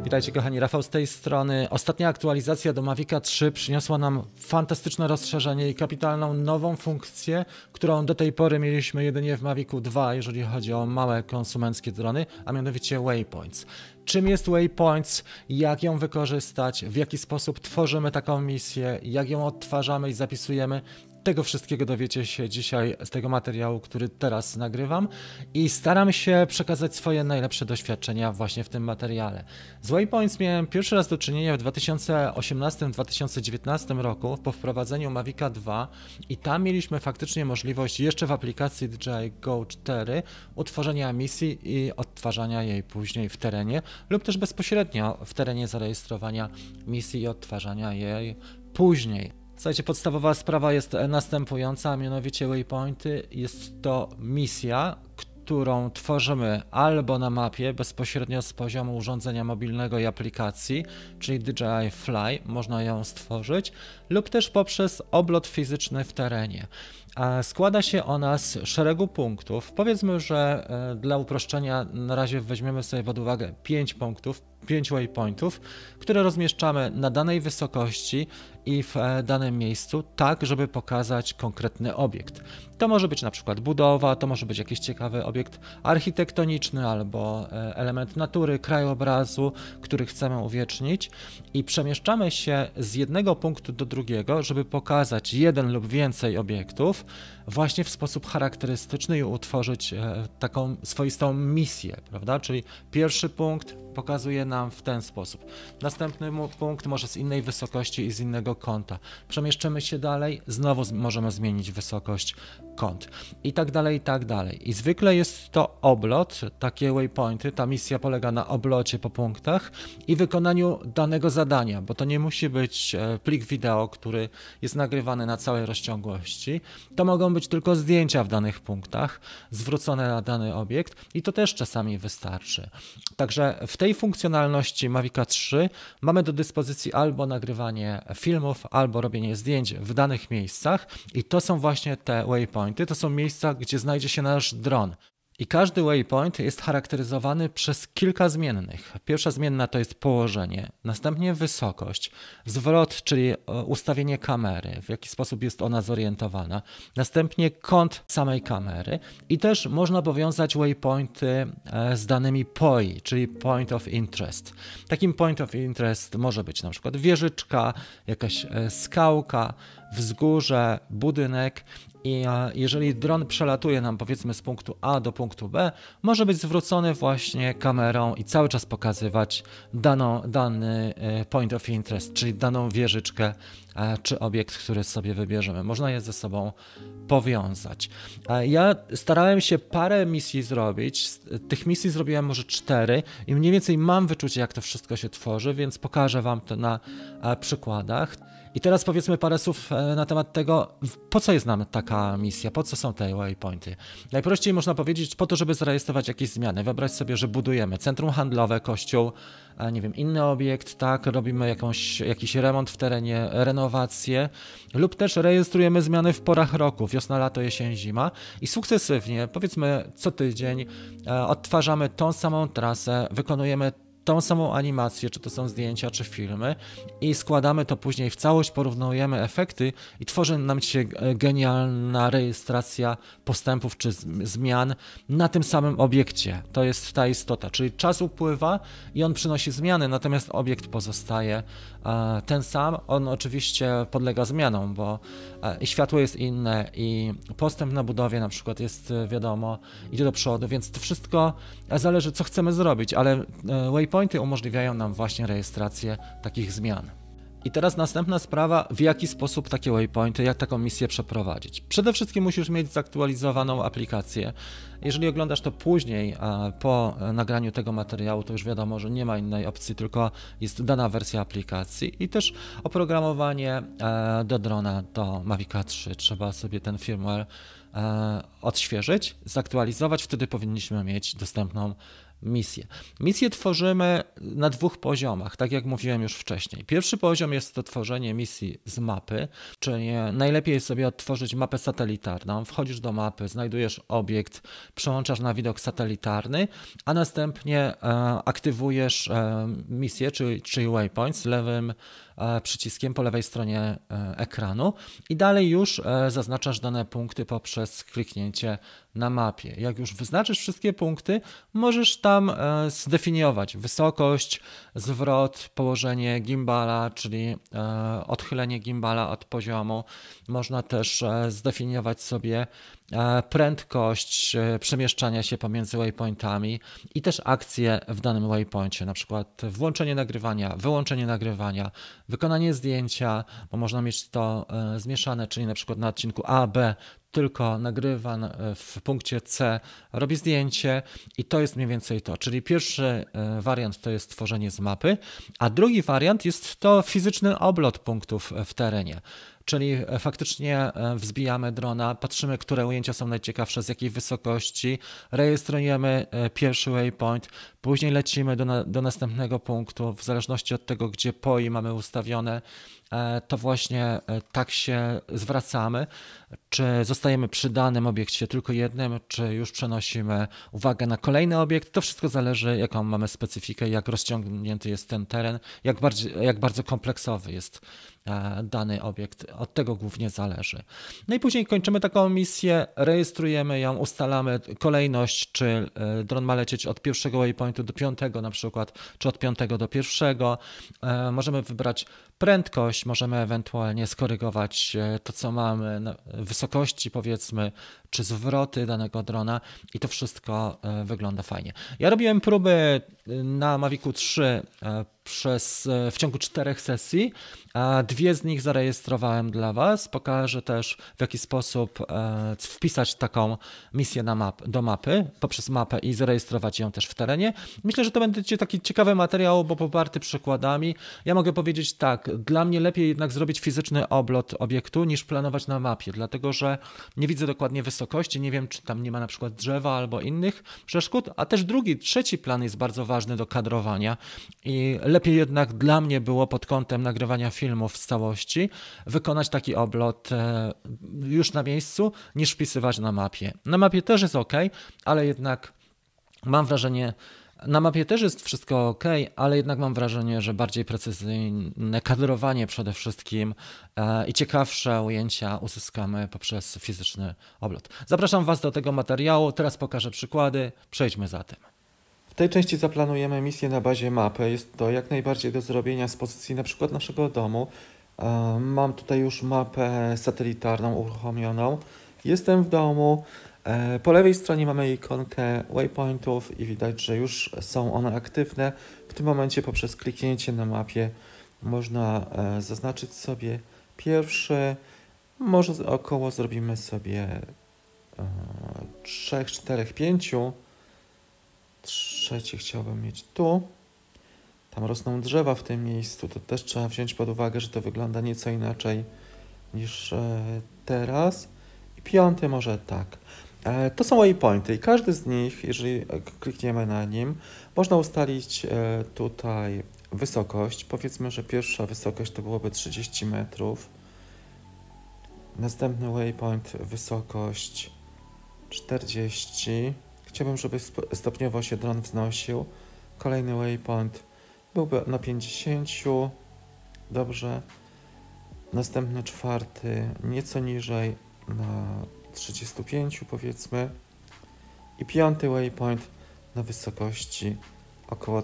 Witajcie kochani, Rafał z tej strony. Ostatnia aktualizacja do Mavica 3 przyniosła nam fantastyczne rozszerzenie i kapitalną nową funkcję, którą do tej pory mieliśmy jedynie w Mavicu 2, jeżeli chodzi o małe konsumenckie drony, a mianowicie Waypoints. Czym jest Waypoints, jak ją wykorzystać, w jaki sposób tworzymy taką misję, jak ją odtwarzamy i zapisujemy. Tego wszystkiego dowiecie się dzisiaj z tego materiału, który teraz nagrywam i staram się przekazać swoje najlepsze doświadczenia właśnie w tym materiale. Z Waypoints miałem pierwszy raz do czynienia w 2018-2019 roku po wprowadzeniu Mavica 2 i tam mieliśmy faktycznie możliwość jeszcze w aplikacji DJI Go 4 utworzenia misji i odtwarzania jej później w terenie lub też bezpośrednio w terenie zarejestrowania misji i odtwarzania jej później. Słuchajcie, podstawowa sprawa jest następująca, a mianowicie Waypointy jest to misja, którą tworzymy albo na mapie bezpośrednio z poziomu urządzenia mobilnego i aplikacji, czyli DJI Fly, można ją stworzyć, lub też poprzez oblot fizyczny w terenie. Składa się ona z szeregu punktów. Powiedzmy, że dla uproszczenia na razie weźmiemy sobie pod uwagę 5 punktów, 5 waypointów, które rozmieszczamy na danej wysokości i w danym miejscu, tak żeby pokazać konkretny obiekt. To może być na przykład budowa, to może być jakiś ciekawy obiekt architektoniczny albo element natury, krajobrazu, który chcemy uwiecznić i przemieszczamy się z jednego punktu do drugiego, żeby pokazać jeden lub więcej obiektów właśnie w sposób charakterystyczny i utworzyć taką swoistą misję, prawda? Czyli pierwszy punkt pokazuje nam w ten sposób. Następny punkt może z innej wysokości i z innego kąta. Przemieszczymy się dalej, znowu możemy zmienić wysokość, kąt i tak dalej, i tak dalej. I zwykle jest to oblot, takie waypointy, ta misja polega na oblocie po punktach i wykonaniu danego zadania, bo to nie musi być plik wideo, który jest nagrywany na całej rozciągłości. To mogą być tylko zdjęcia w danych punktach, zwrócone na dany obiekt i to też czasami wystarczy. Także w tej funkcjonalności Mavica 3 mamy do dyspozycji albo nagrywanie filmów, albo robienie zdjęć w danych miejscach i to są właśnie te waypointy, to są miejsca, gdzie znajdzie się nasz dron. I każdy waypoint jest charakteryzowany przez kilka zmiennych. Pierwsza zmienna to jest położenie, następnie wysokość, zwrot, czyli ustawienie kamery, w jaki sposób jest ona zorientowana, następnie kąt samej kamery i też można powiązać waypointy z danymi POI, czyli Point of Interest. Takim Point of Interest może być na przykład wieżyczka, jakaś skałka, wzgórze, budynek. I jeżeli dron przelatuje nam powiedzmy z punktu A do punktu B, może być zwrócony właśnie kamerą i cały czas pokazywać dany point of interest, czyli daną wieżyczkę czy obiekt, który sobie wybierzemy. Można je ze sobą powiązać. Ja starałem się parę misji zrobić, tych misji zrobiłem może 4 i mniej więcej mam wyczucie, jak to wszystko się tworzy, więc pokażę Wam to na przykładach. I teraz powiedzmy parę słów na temat tego, po co jest nam taka misja, po co są te waypointy. Najprościej można powiedzieć po to, żeby zarejestrować jakieś zmiany. Wyobraź sobie, że budujemy centrum handlowe, kościół, nie wiem, inny obiekt, tak, robimy jakiś remont w terenie, renowację lub też rejestrujemy zmiany w porach roku, wiosna, lato, jesień, zima i sukcesywnie, powiedzmy co tydzień odtwarzamy tą samą trasę, wykonujemy tą samą animację, czy to są zdjęcia, czy filmy i składamy to później w całość, porównujemy efekty i tworzy nam się genialna rejestracja postępów czy zmian na tym samym obiekcie. To jest ta istota, czyli czas upływa i on przynosi zmiany, natomiast obiekt pozostaje ten sam. On oczywiście podlega zmianom, bo i światło jest inne i postęp na budowie na przykład jest, wiadomo, idzie do przodu, więc to wszystko zależy, co chcemy zrobić, ale waypointy umożliwiają nam właśnie rejestrację takich zmian. I teraz następna sprawa, w jaki sposób takie waypointy, jak taką misję przeprowadzić. Przede wszystkim musisz mieć zaktualizowaną aplikację. Jeżeli oglądasz to później, po nagraniu tego materiału, to już wiadomo, że nie ma innej opcji, tylko jest dana wersja aplikacji i też oprogramowanie do drona, do Mavica 3. Trzeba sobie ten firmware odświeżyć, zaktualizować, wtedy powinniśmy mieć dostępną misję. Misję tworzymy na 2 poziomach, tak jak mówiłem już wcześniej. Pierwszy poziom jest to tworzenie misji z mapy, czyli najlepiej jest sobie odtworzyć mapę satelitarną. Wchodzisz do mapy, znajdujesz obiekt, przełączasz na widok satelitarny, a następnie aktywujesz misję, czyli waypoint z lewym przyciskiem po lewej stronie ekranu i dalej już zaznaczasz dane punkty poprzez kliknięcie na mapie. Jak już wyznaczysz wszystkie punkty, możesz tam zdefiniować wysokość, zwrot, położenie gimbala, czyli odchylenie gimbala od poziomu. Można też zdefiniować sobie prędkość przemieszczania się pomiędzy waypointami i też akcje w danym waypoincie, na przykład włączenie nagrywania, wyłączenie nagrywania, wykonanie zdjęcia, bo można mieć to zmieszane, czyli na przykład na odcinku A, B tylko nagrywa w punkcie C, robi zdjęcie i to jest mniej więcej to. Czyli pierwszy wariant to jest tworzenie z mapy, a drugi wariant jest to fizyczny oblot punktów w terenie. Czyli faktycznie wzbijamy drona, patrzymy, które ujęcia są najciekawsze, z jakiej wysokości, rejestrujemy pierwszy waypoint, później lecimy do następnego punktu, w zależności od tego, gdzie POI mamy ustawione, to właśnie tak się zwracamy, czy zostajemy przy danym obiekcie tylko jednym, czy już przenosimy uwagę na kolejny obiekt. To wszystko zależy, jaką mamy specyfikę, jak rozciągnięty jest ten teren, jak bardzo kompleksowy jest dany obiekt. Od tego głównie zależy. No i później kończymy taką misję, rejestrujemy ją, ustalamy kolejność, czy dron ma lecieć od pierwszego waypointu do 5 na przykład, czy od 5 do 1. Możemy wybrać prędkość, możemy ewentualnie skorygować to, co mamy, wysokości powiedzmy, czy zwroty danego drona i to wszystko wygląda fajnie. Ja robiłem próby na Mavicu 3 w ciągu 4 sesji, a 2 z nich zarejestrowałem dla Was. Pokażę też, w jaki sposób wpisać taką misję do mapy, poprzez mapę i zarejestrować ją też w terenie. Myślę, że to będzie taki ciekawy materiał, bo poparty przykładami. Ja mogę powiedzieć tak, dla mnie lepiej jednak zrobić fizyczny oblot obiektu niż planować na mapie, dlatego że nie widzę dokładnie wysokości, nie wiem, czy tam nie ma na przykład drzewa albo innych przeszkód, a też trzeci plan jest bardzo ważny do kadrowania i lepiej jednak dla mnie było pod kątem nagrywania filmów z całości wykonać taki oblot już na miejscu, niż wpisywać na mapie. Na mapie też jest ok, ale jednak mam wrażenie, na mapie też jest wszystko ok, ale jednak mam wrażenie, że bardziej precyzyjne kadrowanie przede wszystkim i ciekawsze ujęcia uzyskamy poprzez fizyczny oblot. Zapraszam Was do tego materiału, teraz pokażę przykłady, przejdźmy zatem. W tej części zaplanujemy misję na bazie mapy. Jest to jak najbardziej do zrobienia z pozycji na przykład naszego domu. Mam tutaj już mapę satelitarną uruchomioną. Jestem w domu. Po lewej stronie mamy ikonkę waypointów i widać, że już są one aktywne. W tym momencie poprzez kliknięcie na mapie można zaznaczyć sobie pierwszy. Może około zrobimy sobie 3, 4, 5. Trzeci chciałbym mieć tu. Tam rosną drzewa w tym miejscu. To też trzeba wziąć pod uwagę, że to wygląda nieco inaczej niż teraz. I 5 może tak. To są waypointy i każdy z nich, jeżeli klikniemy na nim, można ustalić tutaj wysokość. Powiedzmy, że pierwsza wysokość to byłoby 30 metrów. Następny waypoint wysokość 40. Chciałbym, żeby stopniowo się dron wznosił. Kolejny waypoint byłby na 50. Dobrze. Następny 4. nieco niżej na 35 powiedzmy. I 5. waypoint na wysokości około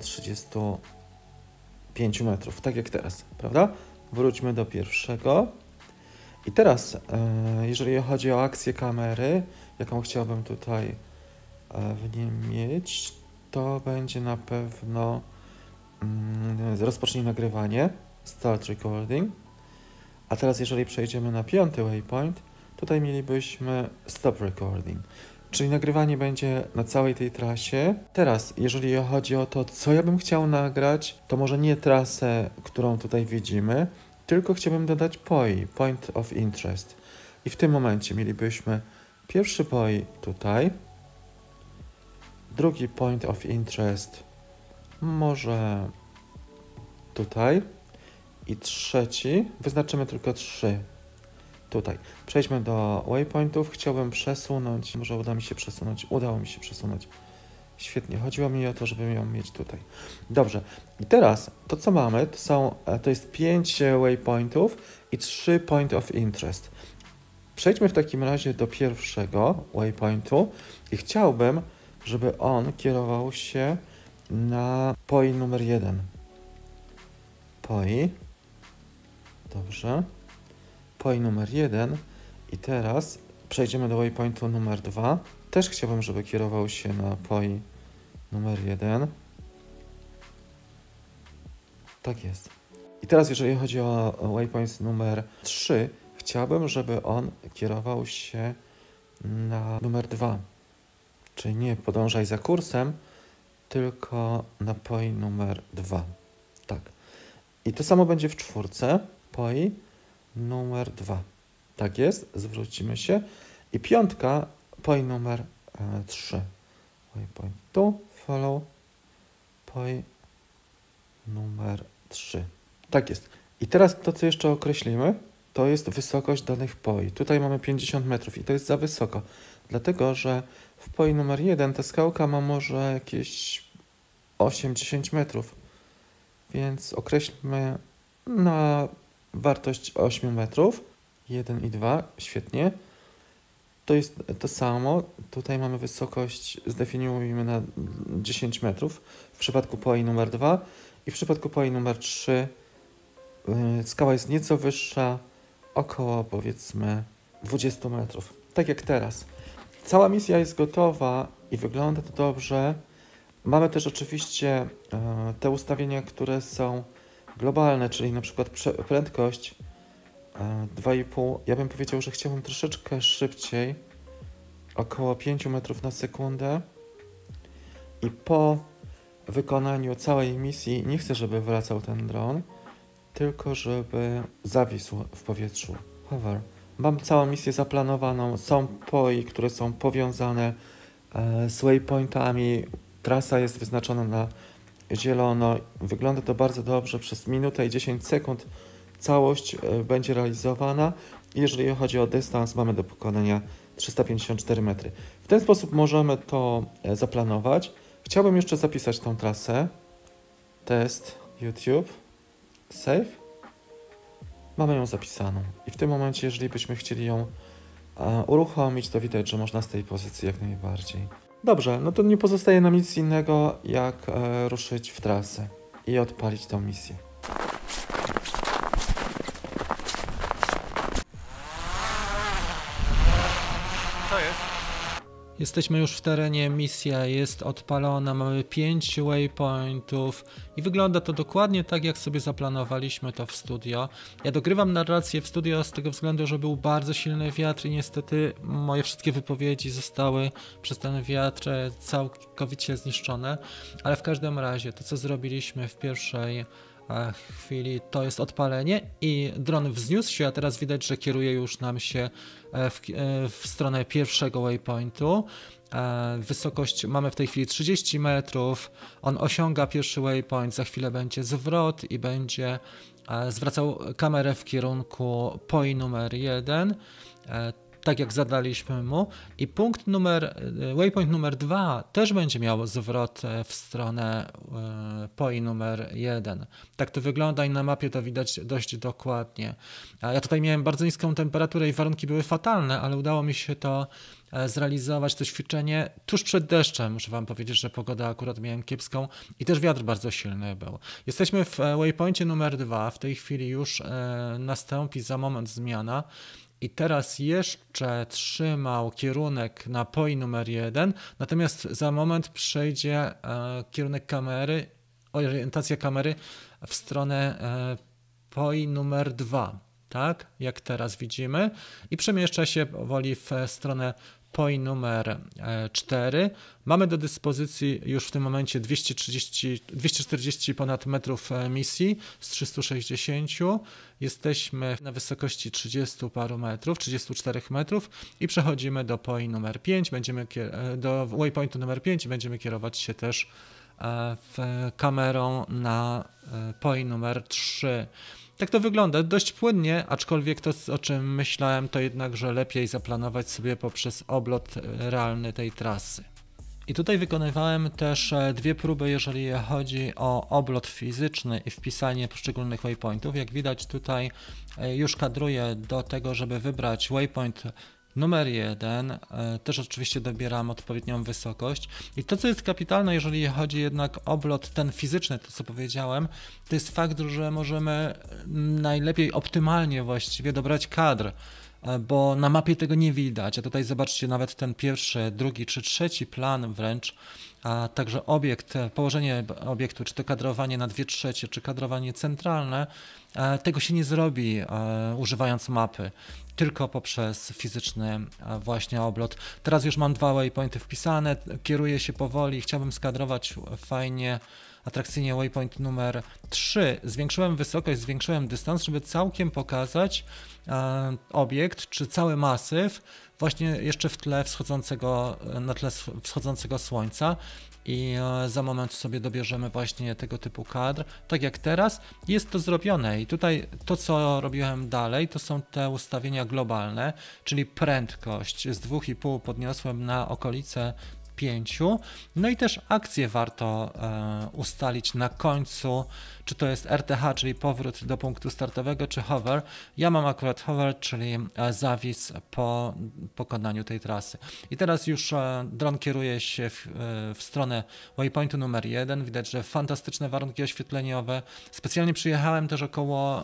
35 metrów. Tak jak teraz, prawda? Wróćmy do pierwszego. I teraz, jeżeli chodzi o akcję kamery, jaką chciałbym tutaj w nim mieć, to będzie na pewno rozpocznij nagrywanie, start recording. A teraz jeżeli przejdziemy na 5. waypoint, tutaj mielibyśmy stop recording, czyli nagrywanie będzie na całej tej trasie. Teraz jeżeli chodzi o to, co ja bym chciał nagrać, to może nie trasę, którą tutaj widzimy, tylko chciałbym dodać POI, Point of Interest. I w tym momencie mielibyśmy pierwszy POI tutaj, Drugi point of interest może tutaj. I trzeci, wyznaczymy tylko 3 tutaj. Przejdźmy do waypointów. Chciałbym przesunąć, może uda mi się przesunąć. Udało mi się przesunąć. Świetnie, chodziło mi o to, żeby ją mieć tutaj. Dobrze, i teraz to co mamy, to jest 5 waypointów i 3 point of interest. Przejdźmy w takim razie do pierwszego waypointu i chciałbym, żeby on kierował się na POI numer 1. POI. Dobrze. POI numer 1 i teraz przejdziemy do waypointu numer 2. Też chciałbym, żeby kierował się na POI numer 1. Tak jest. I teraz jeżeli chodzi o waypoint numer 3, chciałbym, żeby on kierował się na numer 2. Czyli nie podążaj za kursem, tylko na POI numer 2. Tak. I to samo będzie w 4. POI numer 2. Tak jest, zwrócimy się. I 5. POI numer 3. Waypoint tu, follow, POI numer 3. Tak jest. I teraz to, co jeszcze określimy, to jest wysokość danych POI. Tutaj mamy 50 metrów i to jest za wysoko, dlatego że w POI numer 1 ta skałka ma może jakieś 8-10 metrów, więc określmy na wartość 8 metrów. 1 i 2, świetnie. To jest to samo. Tutaj mamy wysokość, zdefiniujemy na 10 metrów w przypadku POI numer 2 i w przypadku POI numer 3 skała jest nieco wyższa, około powiedzmy 20 metrów. Tak jak teraz. Cała misja jest gotowa i wygląda to dobrze. Mamy też oczywiście te ustawienia, które są globalne, czyli na przykład prędkość 2,5. Ja bym powiedział, że chciałbym troszeczkę szybciej, około 5 metrów na sekundę. I po wykonaniu całej misji nie chcę, żeby wracał ten dron, tylko żeby zawisł w powietrzu. Hover. Mam całą misję zaplanowaną. Są POI, które są powiązane z waypointami. Trasa jest wyznaczona na zielono. Wygląda to bardzo dobrze. Przez minutę i 10 sekund całość będzie realizowana. Jeżeli chodzi o dystans, mamy do pokonania 354 metry. W ten sposób możemy to zaplanować. Chciałbym jeszcze zapisać tą trasę. Test YouTube. Save. Mamy ją zapisaną. I w tym momencie, jeżeli byśmy chcieli ją uruchomić, to widać, że można z tej pozycji jak najbardziej. Dobrze, no to nie pozostaje nam nic innego, jak ruszyć w trasę i odpalić tą misję. Co jest? Jesteśmy już w terenie, misja jest odpalona, mamy 5 waypointów i wygląda to dokładnie tak, jak sobie zaplanowaliśmy to w studio. Ja dogrywam narrację w studio z tego względu, że był bardzo silny wiatr i niestety moje wszystkie wypowiedzi zostały przez ten wiatr całkowicie zniszczone, ale w każdym razie to, co zrobiliśmy w pierwszej chwili, to jest odpalenie i dron wzniósł się, a teraz widać, że kieruje już nam się w stronę pierwszego waypointu. Wysokość mamy w tej chwili 30 metrów, on osiąga pierwszy waypoint, za chwilę będzie zwrot i będzie zwracał kamerę w kierunku POI numer 1, tak jak zadaliśmy mu, i waypoint numer 2 też będzie miał zwrot w stronę POI numer 1. Tak to wygląda i na mapie to widać dość dokładnie. Ja tutaj miałem bardzo niską temperaturę i warunki były fatalne, ale udało mi się to zrealizować, to ćwiczenie tuż przed deszczem. Muszę wam powiedzieć, że pogodę akurat miałem kiepską i też wiatr bardzo silny był. Jesteśmy w waypoincie numer 2, w tej chwili już nastąpi za moment zmiana. I teraz jeszcze trzymał kierunek na POI numer 1, natomiast za moment przejdzie kierunek kamery, orientacja kamery w stronę POI numer 2, tak? Jak teraz widzimy, i przemieszcza się powoli w stronę POI numer 4. Mamy do dyspozycji już w tym momencie 240 ponad metrów misji z 360. Jesteśmy na wysokości 30 paru metrów, 34 metrów i przechodzimy do POI numer 5, do waypointu numer 5 i będziemy kierować się też kamerą na POI numer 3. Tak to wygląda dość płynnie, aczkolwiek to, o czym myślałem, to jednak, że lepiej zaplanować sobie poprzez oblot realny tej trasy. I tutaj wykonywałem też dwie próby, jeżeli chodzi o oblot fizyczny i wpisanie poszczególnych waypointów. Jak widać tutaj już kadruję do tego, żeby wybrać waypoint numer 1, też oczywiście dobieram odpowiednią wysokość i to, co jest kapitalne, jeżeli chodzi jednak o oblot ten fizyczny, to co powiedziałem, to jest fakt, że możemy najlepiej, optymalnie właściwie dobrać kadr, bo na mapie tego nie widać, a tutaj zobaczcie nawet ten pierwszy, drugi czy trzeci plan wręcz, a także obiekt, położenie obiektu, czy to kadrowanie na 2/3, czy kadrowanie centralne, tego się nie zrobi używając mapy, tylko poprzez fizyczny właśnie oblot. Teraz już mam 2 waypointy wpisane, kieruję się powoli, chciałbym skadrować fajnie, atrakcyjnie waypoint numer 3. Zwiększyłem wysokość, zwiększyłem dystans, żeby całkiem pokazać obiekt, czy cały masyw, właśnie jeszcze w tle na tle wschodzącego słońca i za moment sobie dobierzemy właśnie tego typu kadr. Tak jak teraz jest to zrobione i tutaj to, co robiłem dalej, to są te ustawienia globalne, czyli prędkość z 2,5 podniosłem na okolice 5. No i też akcję warto ustalić na końcu, czy to jest RTH, czyli powrót do punktu startowego, czy hover. Ja mam akurat hover, czyli zawis po pokonaniu tej trasy. I teraz już dron kieruje się w stronę waypointu numer 1. Widać, że fantastyczne warunki oświetleniowe. Specjalnie przyjechałem też około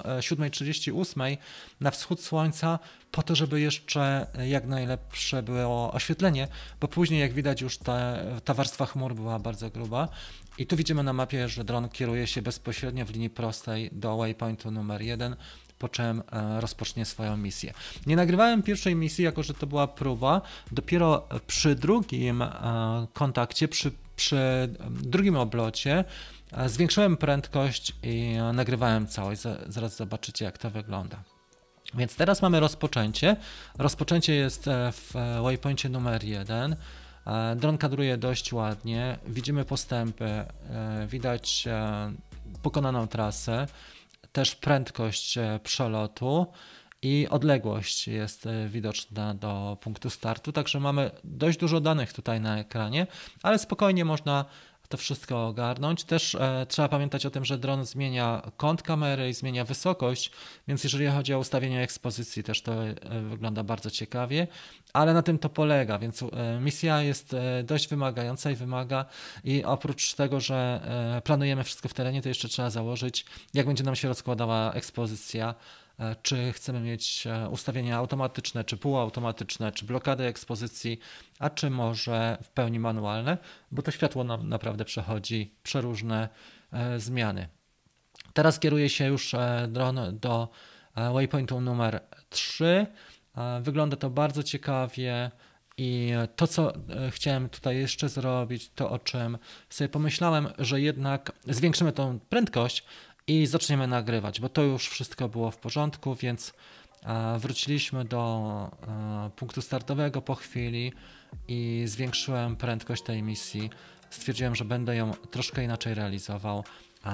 7:38 na wschód słońca, po to, żeby jeszcze jak najlepsze było oświetlenie, bo później, jak widać, już ta warstwa chmur była bardzo gruba. I tu widzimy na mapie, że dron kieruje się bezpośrednio w linii prostej do waypointu numer 1, po czym rozpocznie swoją misję. Nie nagrywałem pierwszej misji, jako że to była próba. Dopiero przy drugim kontakcie, przy drugim oblocie zwiększyłem prędkość i nagrywałem całość. Zaraz zobaczycie, jak to wygląda. Więc teraz mamy rozpoczęcie. Rozpoczęcie jest w waypoincie numer 1. Dron kadruje dość ładnie. Widzimy postępy, widać pokonaną trasę, też prędkość przelotu i odległość jest widoczna do punktu startu. Także mamy dość dużo danych tutaj na ekranie, ale spokojnie można to wszystko ogarnąć. Też trzeba pamiętać o tym, że dron zmienia kąt kamery i zmienia wysokość, więc jeżeli chodzi o ustawienie ekspozycji, też to wygląda bardzo ciekawie, ale na tym to polega, więc misja jest dość wymagająca i wymaga i oprócz tego, że planujemy wszystko w terenie, to jeszcze trzeba założyć, jak będzie nam się rozkładała ekspozycja, czy chcemy mieć ustawienia automatyczne, czy półautomatyczne, czy blokady ekspozycji, a czy może w pełni manualne, bo to światło nam naprawdę przechodzi przeróżne zmiany. Teraz kieruje się już dron do waypointu numer 3. Wygląda to bardzo ciekawie i to, co chciałem tutaj jeszcze zrobić, to o czym sobie pomyślałem, że jednak zwiększymy tą prędkość i zaczniemy nagrywać, bo to już wszystko było w porządku, więc wróciliśmy do punktu startowego po chwili i zwiększyłem prędkość tej misji. Stwierdziłem, że będę ją troszkę inaczej realizował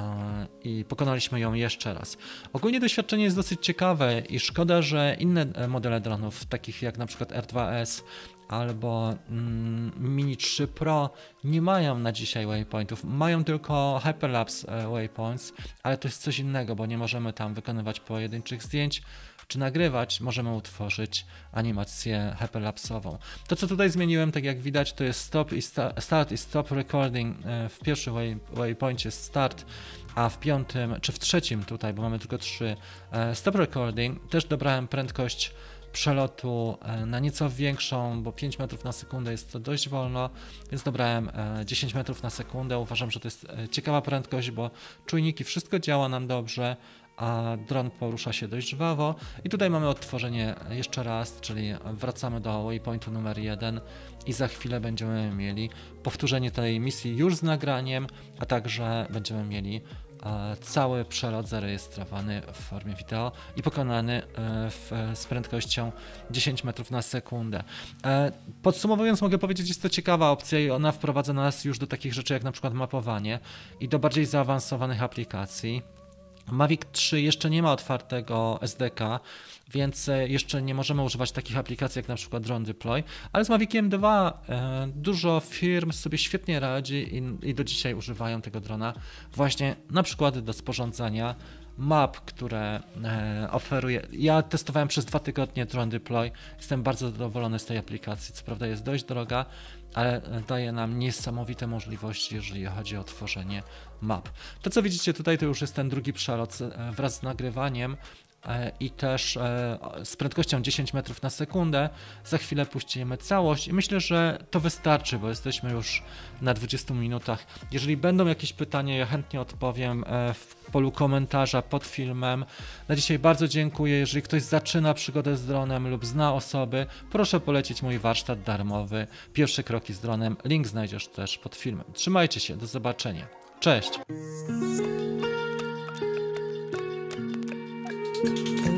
i pokonaliśmy ją jeszcze raz. Ogólnie doświadczenie jest dosyć ciekawe i szkoda, że inne modele dronów, takich jak na przykład R2S albo Mini 3 Pro, nie mają na dzisiaj waypointów, mają tylko hyperlapse waypoints, ale to jest coś innego, bo nie możemy tam wykonywać pojedynczych zdjęć czy nagrywać, możemy utworzyć animację hyperlapsową. To, co tutaj zmieniłem, tak jak widać, to jest start i stop recording. W pierwszym waypoincie start, a w piątym, czy w trzecim tutaj, bo mamy tylko 3, stop recording. Też dobrałem prędkość przelotu na nieco większą, bo 5 metrów na sekundę jest to dość wolno, więc dobrałem 10 metrów na sekundę. Uważam, że to jest ciekawa prędkość, bo czujniki, wszystko działa nam dobrze, a dron porusza się dość żwawo. I tutaj mamy odtworzenie jeszcze raz, czyli wracamy do waypointu numer 1 i za chwilę będziemy mieli powtórzenie tej misji już z nagraniem, a także będziemy mieli cały przelot zarejestrowany w formie wideo i pokonany z prędkością 10 metrów na sekundę. Podsumowując, mogę powiedzieć, jest to ciekawa opcja i ona wprowadza nas już do takich rzeczy jak na przykład mapowanie i do bardziej zaawansowanych aplikacji. Mavic 3 jeszcze nie ma otwartego SDK, więc jeszcze nie możemy używać takich aplikacji jak na przykład Drone Deploy, ale z Maviciem 2 dużo firm sobie świetnie radzi i do dzisiaj używają tego drona właśnie na przykład do sporządzania map, które oferuje. Ja testowałem przez 2 tygodnie Drone Deploy, jestem bardzo zadowolony z tej aplikacji, co prawda jest dość droga, ale daje nam niesamowite możliwości, jeżeli chodzi o tworzenie map. To, co widzicie tutaj, to już jest ten drugi przelot wraz z nagrywaniem i też z prędkością 10 metrów na sekundę. Za chwilę puścimy całość i myślę, że to wystarczy, bo jesteśmy już na 20 minutach. Jeżeli będą jakieś pytania, ja chętnie odpowiem w polu komentarza pod filmem. Na dzisiaj bardzo dziękuję. Jeżeli ktoś zaczyna przygodę z dronem lub zna osoby, proszę polecić mój warsztat darmowy Pierwsze kroki z dronem. Link znajdziesz też pod filmem. Trzymajcie się, do zobaczenia. Cześć!